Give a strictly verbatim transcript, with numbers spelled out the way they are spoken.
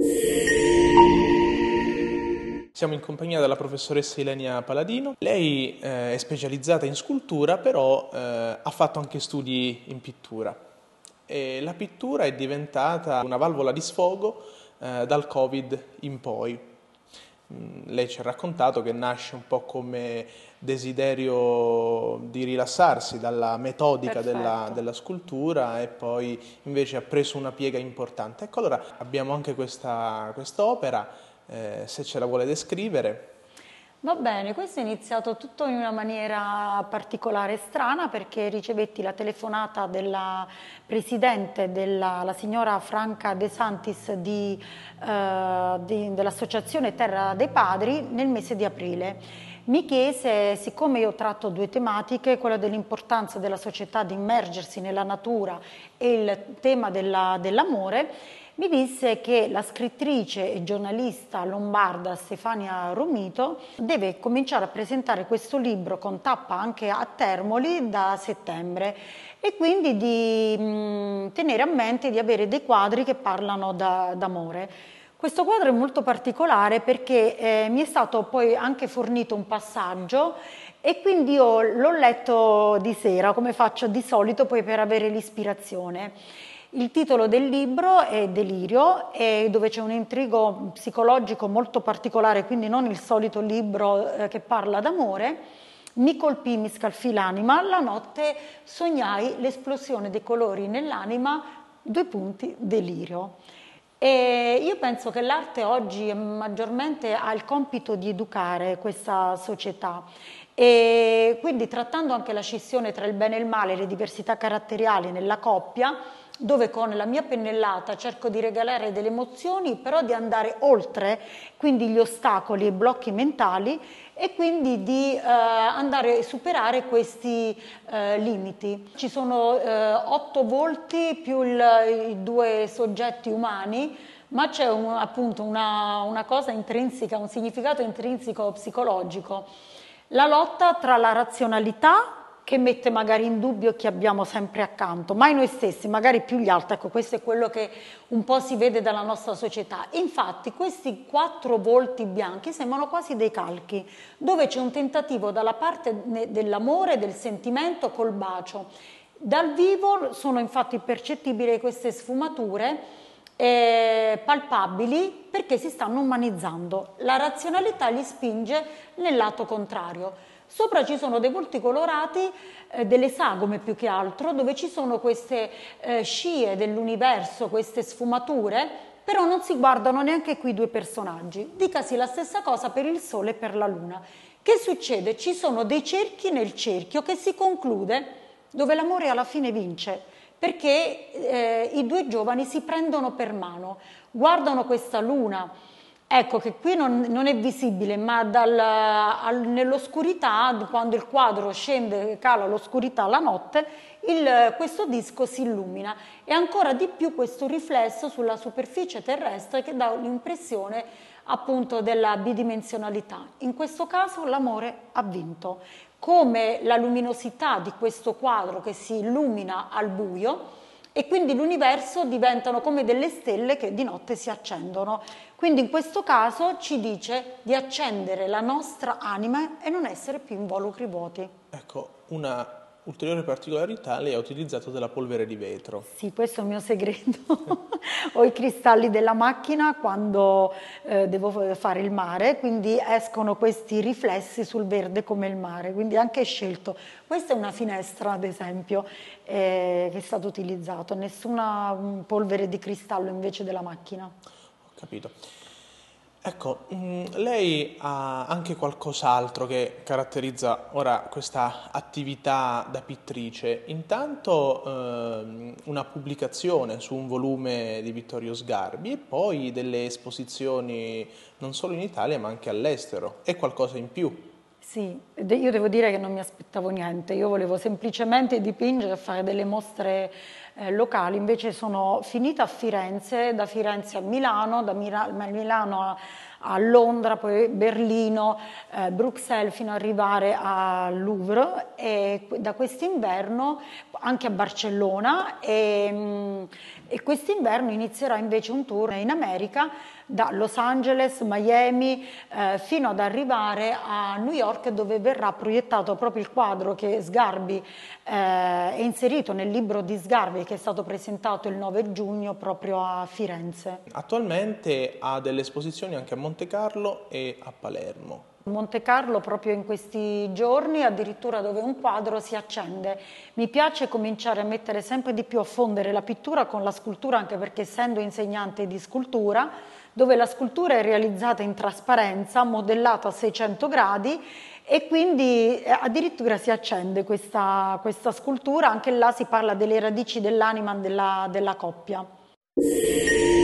Siamo in compagnia della professoressa Ilenia Paladino. Lei eh, è specializzata in scultura, però eh, ha fatto anche studi in pittura. E la pittura è diventata una valvola di sfogo eh, dal Covid in poi. Mm, lei ci ha raccontato che nasce un po' come desiderio di rilassarsi dalla metodica della, della scultura e poi invece ha preso una piega importante. Ecco, allora abbiamo anche questa quest'opera. Eh, se ce la vuole descrivere. Va bene, questo è iniziato tutto in una maniera particolare e strana, perché ricevetti la telefonata della presidente, della, la signora Franca De Santis di, eh, di, dell'Associazione Terra dei Padri nel mese di aprile. Mi chiese, siccome io tratto due tematiche, quella dell'importanza della società di immergersi nella natura e il tema della, dell'amore, mi disse che la scrittrice e giornalista lombarda Stefania Romito deve cominciare a presentare questo libro con tappa anche a Termoli da settembre e quindi di mh, tenere a mente di avere dei quadri che parlano d'amore. Questo quadro è molto particolare perché eh, mi è stato poi anche fornito un passaggio e quindi io l'ho letto di sera, come faccio di solito poi per avere l'ispirazione. Il titolo del libro è Delirio, e dove c'è un intrigo psicologico molto particolare, quindi non il solito libro eh, che parla d'amore. Mi colpì, mi scalfì l'anima, la notte sognai l'esplosione dei colori nell'anima, due punti, delirio. E io penso che l'arte oggi maggiormente ha il compito di educare questa società. E quindi trattando anche la scissione tra il bene e il male, le diversità caratteriali nella coppia, dove con la mia pennellata cerco di regalare delle emozioni, però di andare oltre quindi gli ostacoli e i blocchi mentali e quindi di eh, andare a superare questi eh, limiti. Ci sono eh, otto volti più il, i due soggetti umani, ma c'è un, appunto una, una cosa intrinseca, un significato intrinseco psicologico. La lotta tra la razionalità, che mette magari in dubbio chi abbiamo sempre accanto, mai noi stessi, magari più gli altri. Ecco, questo è quello che un po' si vede dalla nostra società. Infatti questi quattro volti bianchi sembrano quasi dei calchi, dove c'è un tentativo dalla parte dell'amore, del sentimento col bacio. Dal vivo sono infatti percettibili queste sfumature eh, palpabili, perché si stanno umanizzando. La razionalità li spinge nel lato contrario. Sopra ci sono dei volti colorati, eh, delle sagome più che altro, dove ci sono queste eh, scie dell'universo, queste sfumature, però non si guardano neanche qui due personaggi. Dicasi la stessa cosa per il Sole e per la Luna. Che succede? Ci sono dei cerchi nel cerchio che si conclude, dove l'amore alla fine vince, perché eh, i due giovani si prendono per mano, guardano questa luna. Ecco che qui non, non è visibile, ma nell'oscurità, quando il quadro scende, cala l'oscurità, la notte, il, questo disco si illumina e ancora di più questo riflesso sulla superficie terrestre che dà l'impressione appunto della bidimensionalità. In questo caso l'amore ha vinto, come la luminosità di questo quadro che si illumina al buio, e quindi l'universo diventano come delle stelle che di notte si accendono. Quindi in questo caso ci dice di accendere la nostra anima e non essere più involucri vuoti. Ecco, una ulteriore particolarità, lei ha utilizzato della polvere di vetro. Sì, questo è il mio segreto. Ho i cristalli della macchina quando eh, devo fare il mare, quindi escono questi riflessi sul verde come il mare, quindi anche scelto. Questa è una finestra, ad esempio, eh, che è stata utilizzata, nessuna polvere di cristallo invece della macchina. Ho capito. Ecco, mh, lei ha anche qualcos'altro che caratterizza ora questa attività da pittrice. Intanto ehm, una pubblicazione su un volume di Vittorio Sgarbi e poi delle esposizioni non solo in Italia ma anche all'estero. È qualcosa in più? Sì, io devo dire che non mi aspettavo niente, io volevo semplicemente dipingere e fare delle mostre eh, locali, invece sono finita a Firenze, da Firenze a Milano, da Mira- Milano a, a Londra, poi Berlino, eh, Bruxelles fino ad arrivare al Louvre, e da quest'inverno anche a Barcellona, e, e quest'inverno inizierà invece un tour in America, da Los Angeles, Miami, eh, fino ad arrivare a New York, dove verrà proiettato proprio il quadro che Sgarbi eh, è inserito nel libro di Sgarbi, che è stato presentato il nove giugno proprio a Firenze. Attualmente ha delle esposizioni anche a Monte Carlo e a Palermo. Monte Carlo proprio in questi giorni, addirittura dove un quadro si accende. Mi piace cominciare a mettere sempre di più a fondere la pittura con la scultura, anche perché essendo insegnante di scultura, dove la scultura è realizzata in trasparenza, modellata a seicento gradi, e quindi addirittura si accende questa, questa scultura. Anche là si parla delle radici dell'anima della, della coppia.